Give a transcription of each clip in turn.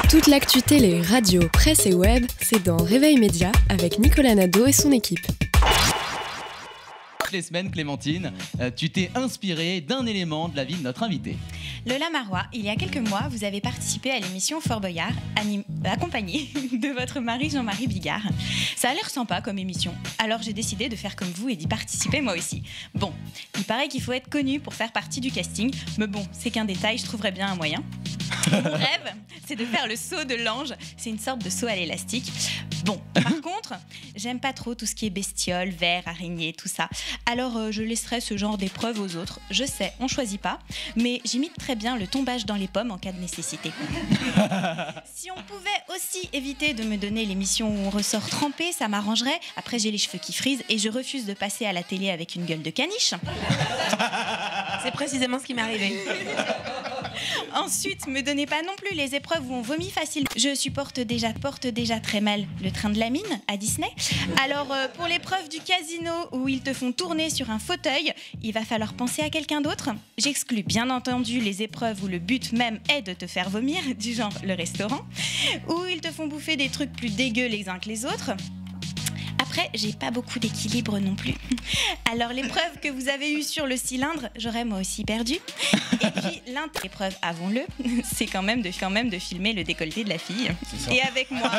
Toute l'actu télé, radio, presse et web, c'est dans Réveil Média avec Nicolas Nadeau et son équipe. Toutes les semaines, Clémentine, tu t'es inspirée d'un élément de la vie de notre invité. Lola Marois, il y a quelques mois, vous avez participé à l'émission Fort Boyard, accompagnée de votre mari Jean-Marie Bigard. Ça a l'air sympa comme émission, alors j'ai décidé de faire comme vous et d'y participer moi aussi. Bon, il paraît qu'il faut être connu pour faire partie du casting, mais bon, c'est qu'un détail, je trouverais bien un moyen. Mon rêve, c'est de faire le saut de l'ange, c'est une sorte de saut à l'élastique. Bon, par contre, j'aime pas trop tout ce qui est bestiole, vers, araignée, tout ça. Alors je laisserai ce genre d'épreuve aux autres. Je sais, on choisit pas, mais j'imite très bien le tombage dans les pommes en cas de nécessité. Si on pouvait aussi éviter de me donner l'émission où on ressort trempé, ça m'arrangerait. Après, j'ai les cheveux qui frisent et je refuse de passer à la télé avec une gueule de caniche. C'est précisément ce qui m'est arrivé. Ensuite, me donnez pas non plus les épreuves où on vomit facile. Je porte déjà très mal le train de la mine à Disney. Alors, pour l'épreuve du casino où ils te font tourner sur un fauteuil, il va falloir penser à quelqu'un d'autre. J'exclus bien entendu les épreuves où le but même est de te faire vomir, du genre le restaurant, où ils te font bouffer des trucs plus dégueux les uns que les autres. Après, j'ai pas beaucoup d'équilibre non plus. Alors, l'épreuve que vous avez eue sur le cylindre, j'aurais moi aussi perdu. Et puis, l'épreuve, avouons-le, c'est quand même de filmer le décolleté de la fille. Et avec moi,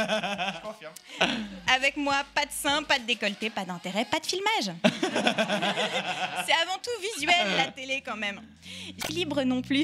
pas de sein, pas de décolleté, pas d'intérêt, pas de filmage. C'est avant tout visuel, la télé, quand même. Équilibre non plus.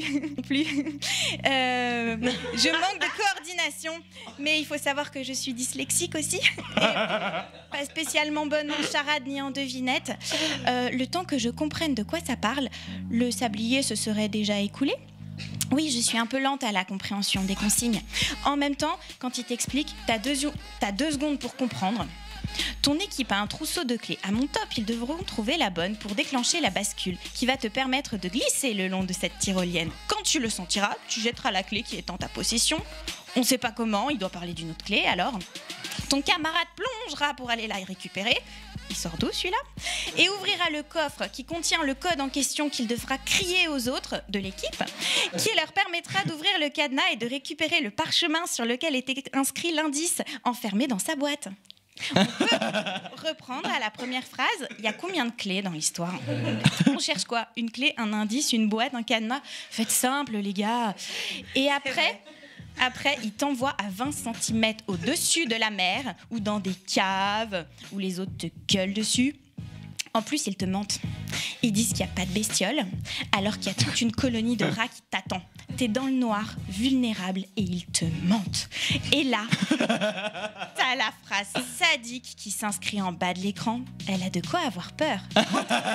Je manque de coordination, mais il faut savoir que je suis dyslexique aussi. Et pas spécialement bonne en charade ni en devinette. Le temps que je comprenne de quoi ça parle, le sablier se serait déjà écoulé. Oui, je suis un peu lente à la compréhension des consignes. En même temps, quand il t'explique, t'as 2 secondes pour comprendre. Ton équipe a un trousseau de clés. À mon top, ils devront trouver la bonne pour déclencher la bascule qui va te permettre de glisser le long de cette tyrolienne. Quand tu le sentiras, tu jetteras la clé qui est en ta possession. On ne sait pas comment, il doit parler d'une autre clé, alors ton camarade plongera pour aller la récupérer. Il sort d'où celui-là? Et ouvrira le coffre qui contient le code en question qu'il devra crier aux autres de l'équipe, qui leur permettra d'ouvrir le cadenas et de récupérer le parchemin sur lequel était inscrit l'indice enfermé dans sa boîte. On peut reprendre à la première phrase. Il y a combien de clés dans l'histoire? On cherche quoi? Une clé, un indice, une boîte, un cadenas? Faites simple, les gars. Et après, il t'envoie à 20 cm au-dessus de la mer ou dans des caves où les autres te gueulent dessus. En plus, ils te mentent. Ils disent qu'il n'y a pas de bestioles, alors qu'il y a toute une colonie de rats qui t'attend. T'es dans le noir, vulnérable, et ils te mentent. Et là, t'as la phrase sadique qui s'inscrit en bas de l'écran. Elle a de quoi avoir peur. 30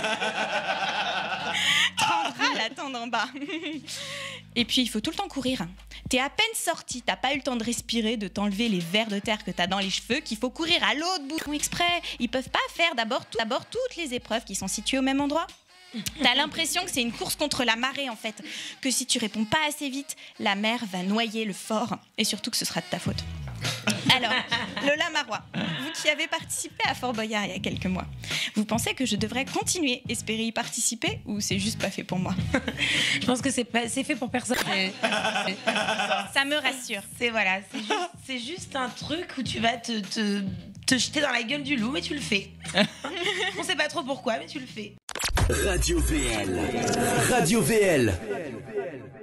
rats l'attendent en bas. Et puis, il faut tout le temps courir. T'es à peine sorti, t'as pas eu le temps de respirer, de t'enlever les vers de terre que t'as dans les cheveux, qu'il faut courir à l'autre bout exprès. Ils peuvent pas faire d'abord toutes les épreuves qui sont situées au même endroit. T'as l'impression que c'est une course contre la marée, en fait. Que si tu réponds pas assez vite, la mer va noyer le fort. Et surtout que ce sera de ta faute. Alors, Lola Marois, vous qui avez participé à Fort Boyard il y a quelques mois, vous pensez que je devrais continuer, espérer y participer, ou c'est juste pas fait pour moi? Je pense que c'est fait pour personne. Ça me rassure. C'est juste un truc où tu vas te jeter dans la gueule du loup, mais tu le fais. On sait pas trop pourquoi, mais tu le fais. Radio VL. Radio VL.